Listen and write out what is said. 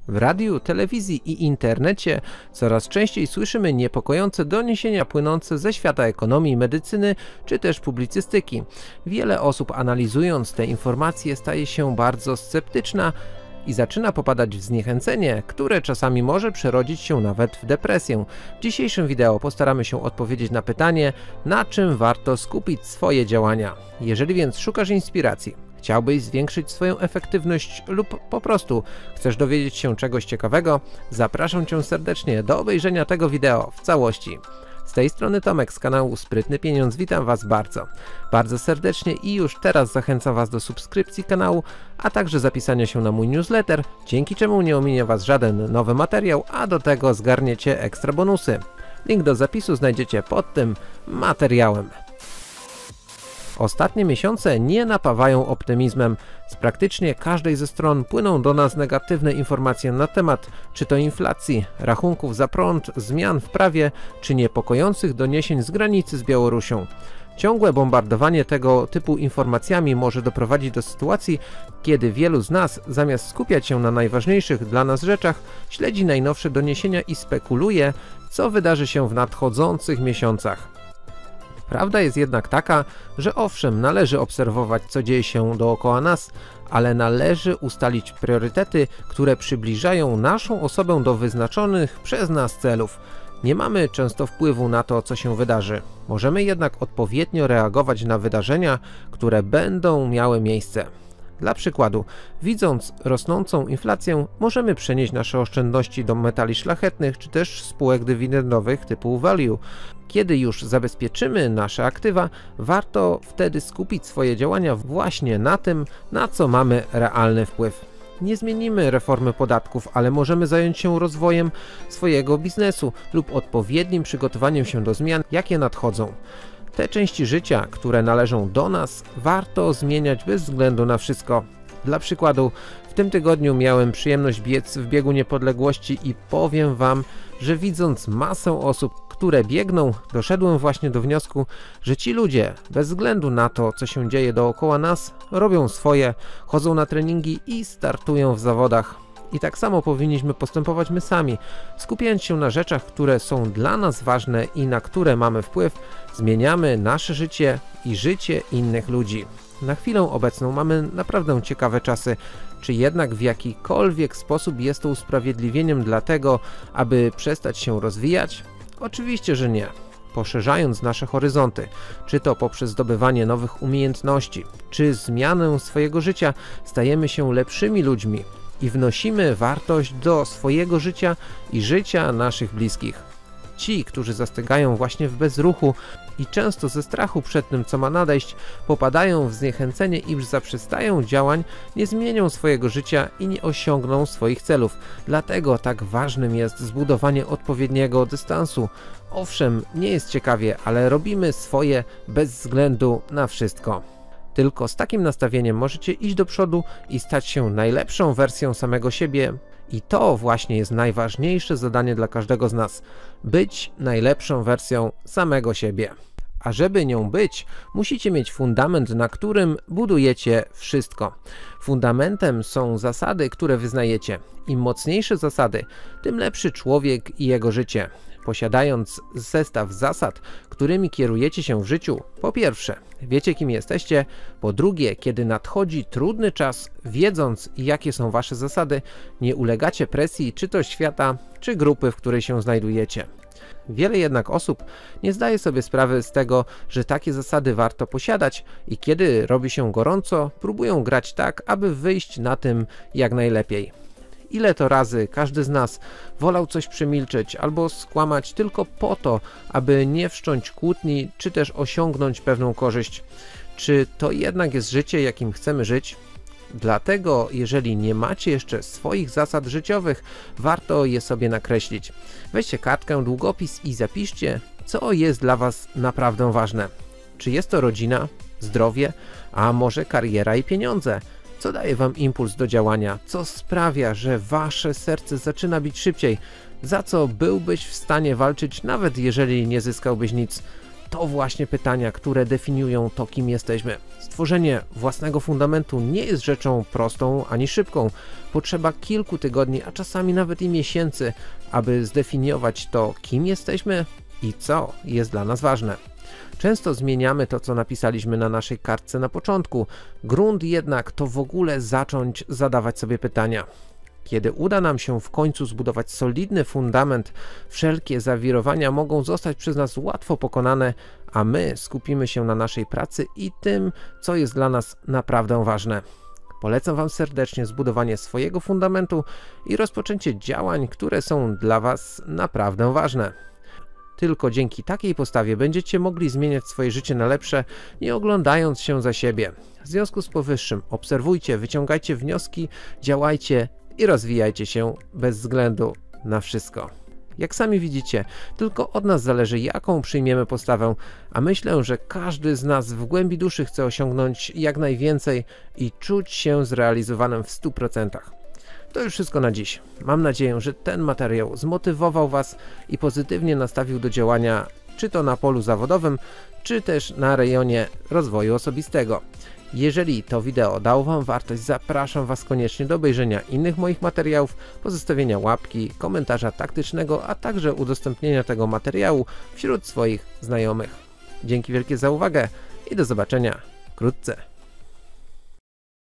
W radiu, telewizji i internecie coraz częściej słyszymy niepokojące doniesienia płynące ze świata ekonomii, medycyny czy też publicystyki. Wiele osób, analizując te informacje, staje się bardzo sceptyczna i zaczyna popadać w zniechęcenie, które czasami może przerodzić się nawet w depresję. W dzisiejszym wideo postaramy się odpowiedzieć na pytanie, na czym warto skupić swoje działania. Jeżeli więc szukasz inspiracji, chciałbyś zwiększyć swoją efektywność lub po prostu chcesz dowiedzieć się czegoś ciekawego, zapraszam Cię serdecznie do obejrzenia tego wideo w całości. Z tej strony Tomek z kanału Sprytny Pieniądz, witam Was bardzo serdecznie i już teraz zachęcam Was do subskrypcji kanału, a także zapisania się na mój newsletter, dzięki czemu nie ominie Was żaden nowy materiał, a do tego zgarniecie ekstra bonusy. Link do zapisu znajdziecie pod tym materiałem. Ostatnie miesiące nie napawają optymizmem. Z praktycznie każdej ze stron płyną do nas negatywne informacje na temat czy to inflacji, rachunków za prąd, zmian w prawie, czy niepokojących doniesień z granicy z Białorusią. Ciągłe bombardowanie tego typu informacjami może doprowadzić do sytuacji, kiedy wielu z nas, zamiast skupiać się na najważniejszych dla nas rzeczach, śledzi najnowsze doniesienia i spekuluje, co wydarzy się w nadchodzących miesiącach. Prawda jest jednak taka, że owszem, należy obserwować, co dzieje się dookoła nas, ale należy ustalić priorytety, które przybliżają naszą osobę do wyznaczonych przez nas celów. Nie mamy często wpływu na to, co się wydarzy. Możemy jednak odpowiednio reagować na wydarzenia, które będą miały miejsce. Dla przykładu, widząc rosnącą inflację, możemy przenieść nasze oszczędności do metali szlachetnych czy też spółek dywidendowych typu value. Kiedy już zabezpieczymy nasze aktywa, warto wtedy skupić swoje działania właśnie na tym, na co mamy realny wpływ. Nie zmienimy reformy podatków, ale możemy zająć się rozwojem swojego biznesu lub odpowiednim przygotowaniem się do zmian, jakie nadchodzą. Te części życia, które należą do nas, warto zmieniać bez względu na wszystko. Dla przykładu, w tym tygodniu miałem przyjemność biec w biegu niepodległości i powiem Wam, że widząc masę osób, które biegną, doszedłem właśnie do wniosku, że ci ludzie, bez względu na to, co się dzieje dookoła nas, robią swoje, chodzą na treningi i startują w zawodach. I tak samo powinniśmy postępować my sami, skupiając się na rzeczach, które są dla nas ważne i na które mamy wpływ, zmieniamy nasze życie i życie innych ludzi. Na chwilę obecną mamy naprawdę ciekawe czasy, czy jednak w jakikolwiek sposób jest to usprawiedliwieniem dla tego, aby przestać się rozwijać? Oczywiście, że nie. Poszerzając nasze horyzonty, czy to poprzez zdobywanie nowych umiejętności, czy zmianę swojego życia, stajemy się lepszymi ludźmi i wnosimy wartość do swojego życia i życia naszych bliskich. Ci, którzy zastygają właśnie w bezruchu i często ze strachu przed tym, co ma nadejść, popadają w zniechęcenie i zaprzestają działań, nie zmienią swojego życia i nie osiągną swoich celów. Dlatego tak ważnym jest zbudowanie odpowiedniego dystansu. Owszem, nie jest ciekawie, ale robimy swoje bez względu na wszystko. Tylko z takim nastawieniem możecie iść do przodu i stać się najlepszą wersją samego siebie. I to właśnie jest najważniejsze zadanie dla każdego z nas. Być najlepszą wersją samego siebie. A żeby nią być, musicie mieć fundament, na którym budujecie wszystko. Fundamentem są zasady, które wyznajecie. Im mocniejsze zasady, tym lepszy człowiek i jego życie. Posiadając zestaw zasad, którymi kierujecie się w życiu, po pierwsze, wiecie, kim jesteście, po drugie, kiedy nadchodzi trudny czas, wiedząc, jakie są wasze zasady, nie ulegacie presji czy to świata, czy grupy, w której się znajdujecie. Wiele jednak osób nie zdaje sobie sprawy z tego, że takie zasady warto posiadać i kiedy robi się gorąco, próbują grać tak, aby wyjść na tym jak najlepiej. Ile to razy każdy z nas wolał coś przemilczeć albo skłamać tylko po to, aby nie wszcząć kłótni, czy też osiągnąć pewną korzyść. Czy to jednak jest życie, jakim chcemy żyć? Dlatego, jeżeli nie macie jeszcze swoich zasad życiowych, warto je sobie nakreślić. Weźcie kartkę, długopis i zapiszcie, co jest dla Was naprawdę ważne. Czy jest to rodzina, zdrowie, a może kariera i pieniądze? Co daje Wam impuls do działania? Co sprawia, że Wasze serce zaczyna bić szybciej? Za co byłbyś w stanie walczyć, nawet jeżeli nie zyskałbyś nic? to właśnie pytania, które definiują to, kim jesteśmy. Stworzenie własnego fundamentu nie jest rzeczą prostą ani szybką. Potrzeba kilku tygodni, a czasami nawet i miesięcy, aby zdefiniować to, kim jesteśmy i co jest dla nas ważne. Często zmieniamy to, co napisaliśmy na naszej kartce na początku. Grunt jednak to w ogóle zacząć zadawać sobie pytania. Kiedy uda nam się w końcu zbudować solidny fundament, wszelkie zawirowania mogą zostać przez nas łatwo pokonane, a my skupimy się na naszej pracy i tym, co jest dla nas naprawdę ważne. Polecam Wam serdecznie zbudowanie swojego fundamentu i rozpoczęcie działań, które są dla Was naprawdę ważne. Tylko dzięki takiej postawie będziecie mogli zmieniać swoje życie na lepsze, nie oglądając się za siebie. W związku z powyższym obserwujcie, wyciągajcie wnioski, działajcie i rozwijajcie się bez względu na wszystko. Jak sami widzicie, tylko od nas zależy, jaką przyjmiemy postawę, a myślę, że każdy z nas w głębi duszy chce osiągnąć jak najwięcej i czuć się zrealizowanym w 100%. To już wszystko na dziś. Mam nadzieję, że ten materiał zmotywował Was i pozytywnie nastawił do działania, czy to na polu zawodowym, czy też na rejonie rozwoju osobistego. Jeżeli to wideo dało Wam wartość, zapraszam Was koniecznie do obejrzenia innych moich materiałów, pozostawienia łapki, komentarza taktycznego, a także udostępnienia tego materiału wśród swoich znajomych. Dzięki wielkie za uwagę i do zobaczenia wkrótce.